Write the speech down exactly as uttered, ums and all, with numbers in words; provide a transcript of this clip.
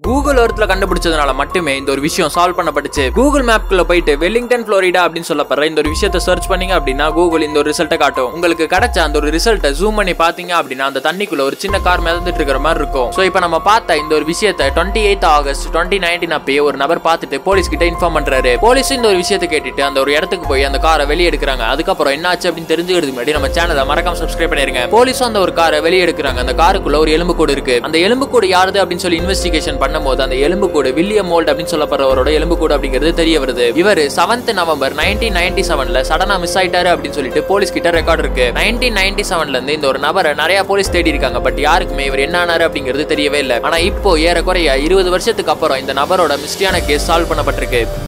Google எர்த்ல கண்டுபிடிச்சதுனால மட்டுமே இந்த ஒரு விஷயம் சால்வ் பண்ணப்பட்டுச்சு. கூகுள் மேப்குள்ள போயிட்டு வெலிங்டன் புளோரிடா அப்படின்னு சொல்லப்படுற இந்த ஒரு விஷயத்தை சர்ச் பண்ணீங்க அப்படின்னா கூகுள் இந்த ஒரு ரிசல்ட்டை காட்டும். உங்களுக்கு கிடைச்ச அந்த ஒரு ரிசல்ட்டை ஜூம் பண்ணி பாத்தீங்க அப்படின்னா அந்த தண்ணிக்குள்ள ஒரு சின்ன கார் மிதந்துட்டு இருக்கிற மாதிரி இருக்கும். சோ இப்போ நம்ம பார்த்த இந்த ஒரு விஷயத்தை twenty eight August twenty nineteen அப்பயே ஒரு நபர் பார்த்துட்டு போலீஸ் கிட்ட இன்ஃபார்ம் பண்றாரு. போலீஸ் இந்த ஒரு விஷயத்தை கேட்டுட்டு அந்த ஒரு இடத்துக்கு போய் அந்த காரை வெளியே எடுக்கிறாங்க. அதுக்கப்புறம் என்ன ஆச்சு அப்படின்னு தெரிஞ்சுக்கிறதுக்கு முன்னாடி நம்ம சேனலை மறக்காம சப்ஸ்கிரைப் பண்ணிருங்க. போலீஸும் அந்த ஒரு காரை வெளியே எடுக்கிறாங்க. அந்த காருக்குள்ள ஒரு எலும்பு கூடு இருக்கு. அந்த எலும்பு கூடு யாருது அப்படின்னு சொல்லி இன்வெஸ்டிகேஷன் பண்ணும்போது அந்த எலும்பு கூடு வில்லியம் மோல்ட் அப்படின்னு சொல்லப்படுறவரோட எலும்பு கூடு அப்படிங்கிறது தெரிய வருது. இவர் செவன்த் நவம்பர் நைன்டீன் நைன்டி செவன்ல சடனா மிஸ் ஆயிட்டாரு அப்படின்னு சொல்லிட்டு போலீஸ் கிட்ட ரெக்கார்ட் இருக்கு. நைன்டீன் நைன்டி செவன்ல இருந்து இந்த ஒரு நபரை நிறைய போலீஸ் தேடி இருக்காங்க. பட் யாருக்குமே இவர் என்ன ஆனாரு அப்படிங்கிறது தெரியவே இல்லை. ஆனா இப்போ ஏறக்குறைய இருபது வருஷத்துக்கு அப்புறம் இந்த நபரோட மிஸ்டியான கேஸ் சால்வ் பண்ணப்பட்டிருக்கு.